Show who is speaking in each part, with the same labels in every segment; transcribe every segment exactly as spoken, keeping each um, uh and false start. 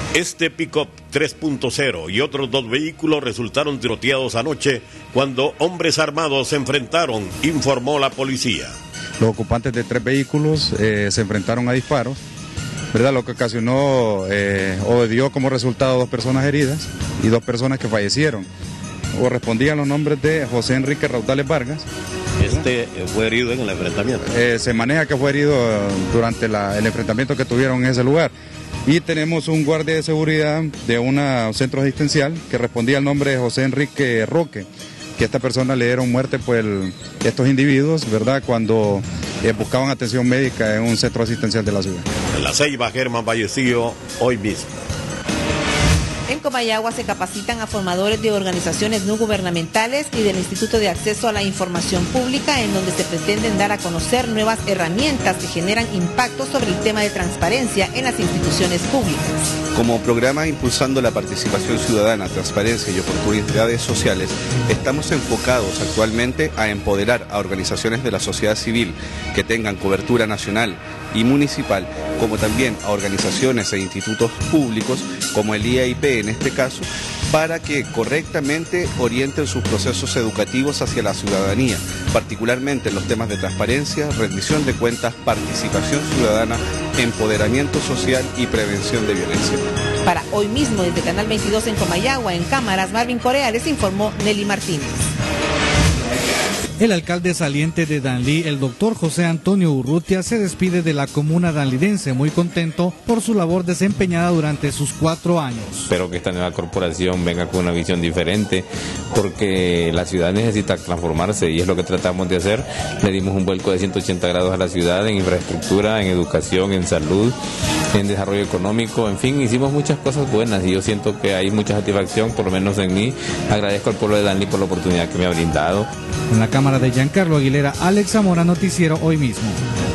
Speaker 1: Este pick-up tres punto cero y otros dos vehículos resultaron tiroteados anoche cuando hombres armados se enfrentaron, informó la policía.
Speaker 2: Los ocupantes de tres vehículos eh, se enfrentaron a disparos, ¿verdad? Lo que ocasionó eh, o dio como resultado dos personas heridas y dos personas que fallecieron. Correspondían los nombres de José Enrique Raudales Vargas.
Speaker 1: Este fue herido en el enfrentamiento.
Speaker 2: Eh, se maneja que fue herido durante la, el enfrentamiento que tuvieron en ese lugar. Y tenemos un guardia de seguridad de un centro asistencial que respondía al nombre de José Enrique Roque, que esta persona le dieron muerte pues el, estos individuos, ¿verdad?, cuando eh, buscaban atención médica en un centro asistencial de la ciudad.
Speaker 1: En La Ceiba, Germán Vallecillo, hoy mismo.
Speaker 3: En Comayagua se capacitan a formadores de organizaciones no gubernamentales y del Instituto de Acceso a la Información Pública, en donde se pretenden dar a conocer nuevas herramientas que generan impacto sobre el tema de transparencia en las instituciones públicas.
Speaker 4: Como programa impulsando la participación ciudadana, transparencia y oportunidades sociales, estamos enfocados actualmente a empoderar a organizaciones de la sociedad civil que tengan cobertura nacional y municipal, como también a organizaciones e institutos públicos, como el I A I P en este caso, para que correctamente orienten sus procesos educativos hacia la ciudadanía, particularmente en los temas de transparencia, rendición de cuentas, participación ciudadana, empoderamiento social y prevención de violencia.
Speaker 3: Para hoy mismo, desde Canal veintidós en Comayagua, en cámaras, Marvin Correa, les informó Nelly Martínez.
Speaker 5: El alcalde saliente de Danlí, el doctor José Antonio Urrutia, se despide de la comuna danlidense, muy contento por su labor desempeñada durante sus cuatro años.
Speaker 6: Espero que esta nueva corporación venga con una visión diferente, porque la ciudad necesita transformarse y es lo que tratamos de hacer. Le dimos un vuelco de ciento ochenta grados a la ciudad en infraestructura, en educación, en salud, en desarrollo económico, en fin, hicimos muchas cosas buenas y yo siento que hay mucha satisfacción, por lo menos en mí. Agradezco al pueblo de Danlí por la oportunidad que me ha brindado.
Speaker 5: En la Cámara de Giancarlo Aguilera, Alex Zamora, Noticiero Hoy Mismo.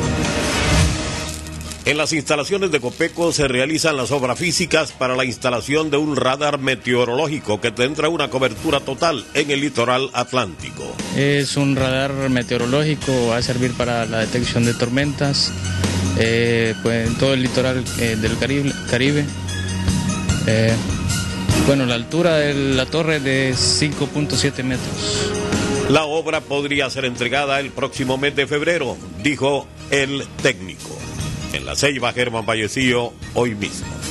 Speaker 1: En las instalaciones de Copeco se realizan las obras físicas para la instalación de un radar meteorológico que tendrá una cobertura total en el litoral atlántico.
Speaker 7: Es un radar meteorológico, va a servir para la detección de tormentas eh, pues en todo el litoral eh, del Caribe. Caribe. Eh, bueno, la altura de la torre es de cinco punto siete metros.
Speaker 1: La obra podría ser entregada el próximo mes de febrero, dijo el técnico. En La Ceiba, Germán Vallecillo, hoy mismo.